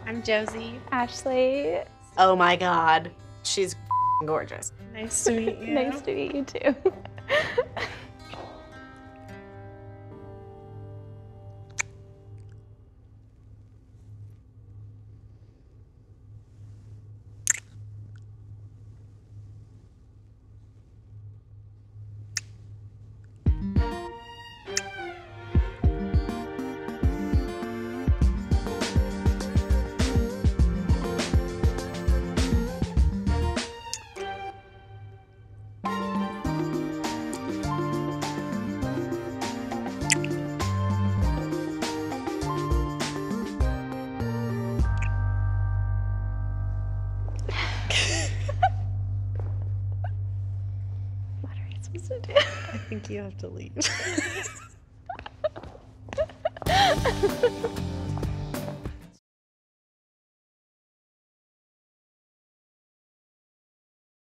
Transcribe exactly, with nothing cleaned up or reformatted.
I'm Josie. Ashley. Oh my god. She's gorgeous. Nice to meet you. Nice to meet you too. What are you supposed to do? I think you have to leave.